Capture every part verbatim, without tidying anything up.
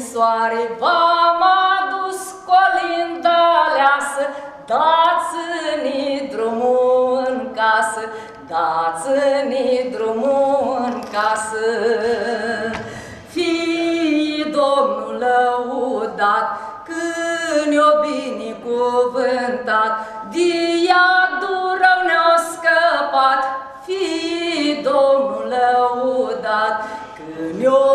domnișoare, v-am adus colinda aleasă, dați-ni drumul în casă, dați-ni drumul în casă. Fii Domnul lăudat, când i-o binecuvântat, diadul rău ne-a scăpat. Fii Domnul lăudat, când i-o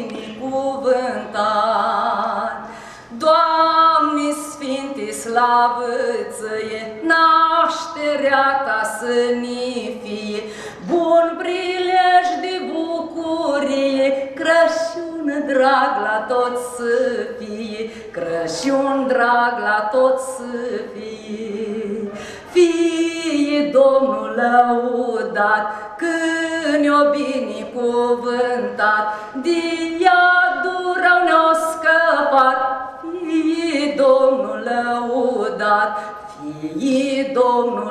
binecuvântat. Doamne Sfinte, slavă-ți-e, nașterea ta să ne fie, bun prilej de bucurie, Crăciun drag la toți să fie, Crăciun drag la toți să fie. Fie Domnul lăudat, când i-o binecuvântat, diadul rău ne-a scăpat. Fie Domnul lăudat, fie Domnul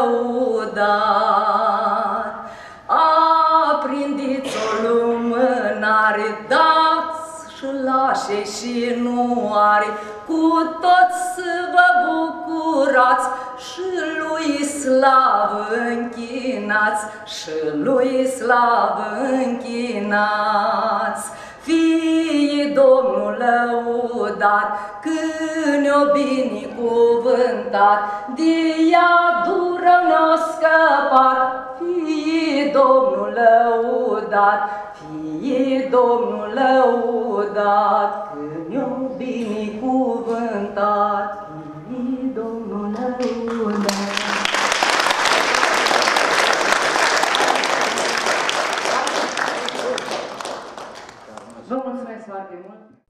lăudat. Aprindeți-o lumânare, dați și lașe și nu are, cu toți să vă bucurați și lui slavă închinați, și lui slavă închinați. Fie Domnul lăudat, când i-o binecuvântat, diadul rău ne-a scăpat. Fie Domnul lăudat, fie Domnul lăudat, când i-o binecuvântat, fie Domnul lăudat. Vă mulțumesc foarte mult!